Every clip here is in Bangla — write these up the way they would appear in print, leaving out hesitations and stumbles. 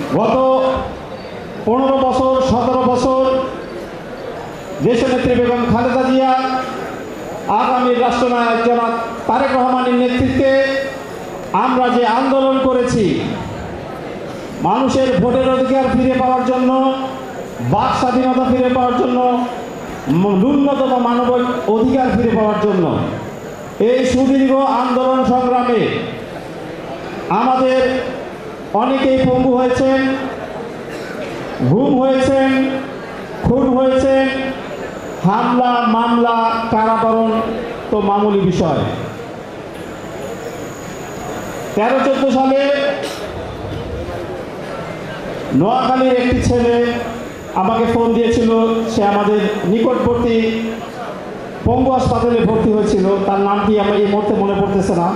গত 15 বছর 17 বছর দেশনেত্রী বেগম খালেদা জিয়া আগামী রাষ্ট্রনায়ক জনাব তারেক রহমানের নেতৃত্বে আমরা যে আন্দোলন করেছি মানুষের ভোটের অধিকার ফিরে পাওয়ার জন্য, বাক স্বাধীনতা ফিরে পাওয়ার জন্য, ন্যূনতম মানবিক অধিকার ফিরে পাওয়ার জন্য, এই সুদীর্ঘ আন্দোলন সংগ্রামে আমাদের অনেকেই পঙ্গু হয়েছেন, গুম হয়েছেন, খুন হয়েছেন, হামলা মামলা কারাবরণ তো মামুলি বিষয়। 13-14 সালে নোয়াখালীর একটি ছেলে আমাকে ফোন দিয়েছিল, সে আমাদের নিকটবর্তী পঙ্গু হাসপাতালে ভর্তি হয়েছিল, তার নামটি আমার এই মুহূর্তে মনে পড়তেছে না।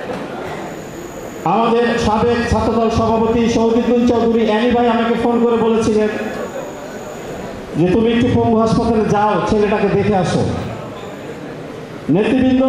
আমাদের সাবেক ছাত্রদল সভাপতি শহীদুল চৌধুরী অ্যানি ভাই আমাকে ফোন করে বলেছিলেন যে তুমি একটু পঙ্গু হাসপাতালে যাও, ছেলেটাকে দেখে আসো। নেতৃবৃন্দ,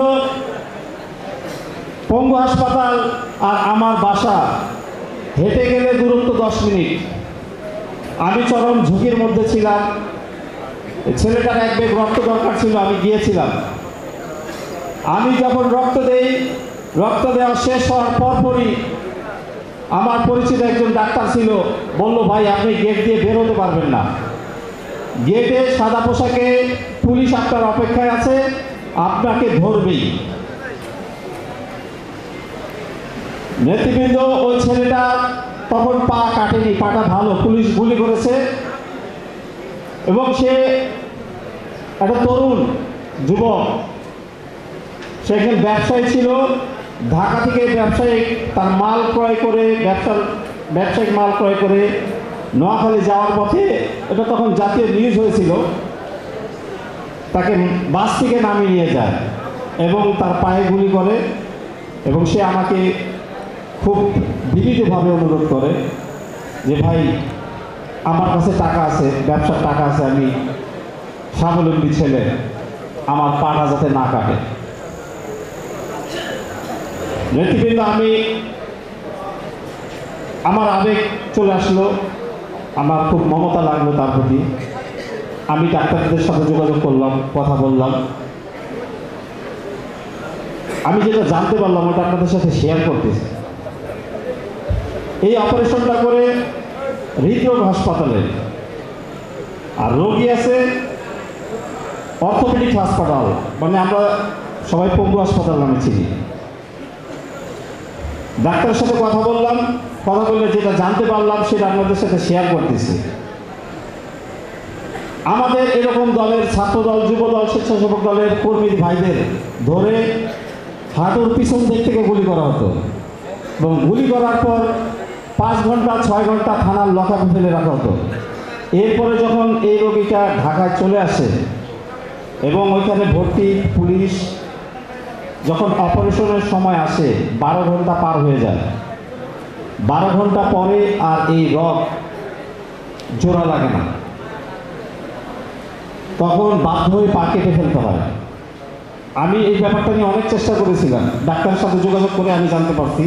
পঙ্গু হাসপাতাল আর আমার বাসা হেঁটে গেলে দূরত্ব 10 মিনিট। আমি চরম ঝুঁকির মধ্যে ছিলাম, ছেলেটার এক ব্যাগ রক্ত দরকার ছিল, আমি গিয়েছিলাম। আমি যখন রক্ত দেওয়া শেষ হওয়ার পরপরই আমার পরিচিত একজন ডাক্তার ছিল, বলল ভাই আপনি গেট দিয়ে বেরোতে পারবেন না, গেটে সাদা পোশাকে পুলিশ আপনার অপেক্ষায় আছে, আপনাকে ধরবেই। নেতৃবৃন্দ, ওই ছেলেটা তখন পা কাটেনি, পাটা ভালো, পুলিশ গুলি করেছে এবং সে একটা তরুণ যুবক, সে একজন ব্যবসায়ী ছিল। ঢাকা থেকে তার মাল ক্রয় করে ব্যবসায়িক মাল ক্রয় করে নোয়াখালী যাওয়ার পথে, এটা তখন জাতীয় নিউজ হয়েছিল, তাকে বাস থেকে নামিয়ে নিয়ে যায় এবং তার পায়ে গুলি করে এবং সে আমাকে খুব বিনীতভাবে অনুরোধ করে যে ভাই আমার কাছে টাকা আছে, ব্যবসার টাকা আছে, আমি স্বাবলম্বী ছেলে, আমার পাটা যাতে না কাটে। নেতৃবৃন্দ, আমার আবেগ চলে আসলো, আমার খুব মমতা লাগলো তার প্রতি। আমি ডাক্তারদের সাথে যোগাযোগ করলাম, কথা বললাম। আমি যেটা জানতে পারলাম ওটা আপনাদের সাথে শেয়ার করতেছি। এই অপারেশনটা করে হৃদরোগ হাসপাতালে, আর রোগী আছে অর্থোপেডিক হাসপাতাল, মানে আমরা সবাই পঙ্গু হাসপাতাল নামে চিনি। ডাক্তারের সাথে কথা বললাম, কথা বললে যেটা জানতে পারলাম সেটা আপনাদের সাথে শেয়ার করতেছি। আমাদের এরকম দলের, ছাত্রদল, যুবদল, স্বেচ্ছাসেবক দলের কর্মী ভাইদের ধরে হাঁটুর পিছন দিক থেকে গুলি করা হতো এবং গুলি করার পর 5 ঘন্টা 6 ঘন্টা থানার লকআপে ফেলে রাখা হতো। এরপরে যখন এই রোগীটা ঢাকায় চলে আসে এবং ওইখানে ভর্তি পুলিশ, যখন অপারেশনের সময় আসে 12 ঘন্টা পার হয়ে যায়। 12 ঘন্টা পরে আর এই রগ জোড়া লাগে না, তখন বাধ্য হয়ে পা কেটে ফেলতে হয়। আমি এই ব্যাপারটা নিয়ে অনেক চেষ্টা করেছিলাম, ডাক্তারের সাথে যোগাযোগ করে আমি জানতে পারছি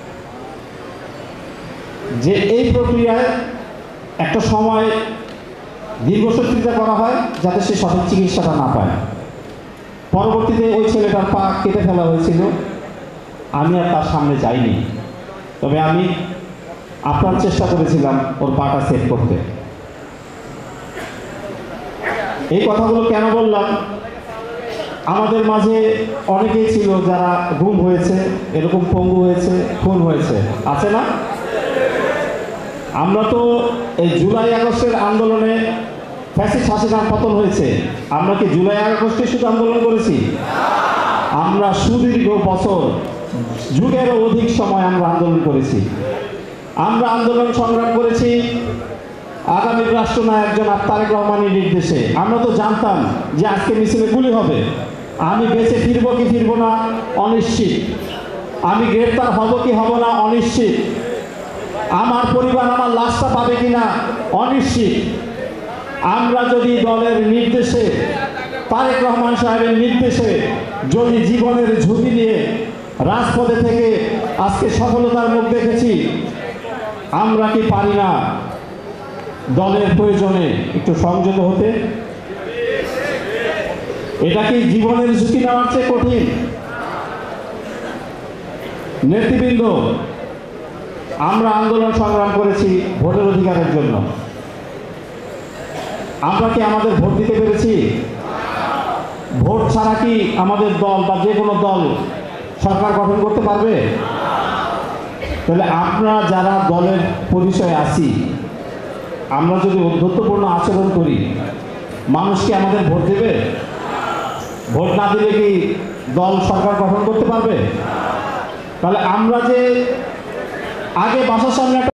যে এই প্রক্রিয়ায় একটা সময় দীর্ঘসূত্রিতা করা হয় যাতে সে সঠিক চিকিৎসাটা না পায়। পরবর্তীতে ওই ছেলেটার পা কেটে ফেলা হয়েছিল, আমি আর তার সামনে যাইনি, তবে আমি আপ্রাণ চেষ্টা করেছিলাম ওর পাটা সেভ করতে। এই কথাগুলো কেন বললাম, আমাদের মাঝে অনেকেই ছিল যারা গুম হয়েছে, এরকম পঙ্গু হয়েছে, খুন হয়েছে, আছে না? আমরা তো এই জুলাই আগস্টের আন্দোলনে ফ্যাসিস্ট হাসিনার পতন হয়েছে, আমরা কি জুলাই আগস্টে শুধু আন্দোলন করেছি? আমরা সুদীর্ঘ বছর, যুগেরও অধিক সময় আমরা আন্দোলন করেছি। আমরা আন্দোলন সংগ্রাম করেছি আগামী রাষ্ট্রনায়ক জনাব তারেক রহমানের নির্দেশে। আমরা তো জানতাম যে আজকে মিছিলে গুলি হবে, আমি বেঁচে ফিরবো কি ফিরবো না অনিশ্চিত, আমি গ্রেপ্তার হব কি হব না অনিশ্চিত, আমার পরিবার আমার লাশটা পাবে কিনা অনিশ্চিত। আমরা যদি দলের নির্দেশে, তারেক রহমান সাহেবের নির্দেশে যদি জীবনের ঝুঁকি নিয়ে রাজপথে থেকে আজকে সফলতার মুখ দেখেছি, আমরা কি পারি না দলের প্রয়োজনে একটু সংযত হতে? এটা কি জীবনের ঝুঁকি নেওয়ার চেয়ে কঠিন? নেতৃবৃন্দ, আমরা আন্দোলন সংগ্রাম করেছি ভোটের অধিকারের জন্য। আমরা কি আমাদের ভোট দিতে পেরেছি? ভোট ছাড়া কি আমাদের দল বা যে কোনো দল সরকার গঠন করতে পারবে? তাহলে আমরা যারা দলের পরিচয়ে আছি, আমরা যদি ঔদ্ধত্যপূর্ণ আচরণ করি, মানুষ কি আমাদের ভোট দেবে? ভোট না দিলে কি দল সরকার গঠন করতে পারবে? তাহলে আমরা যে আগে বাসার সামনে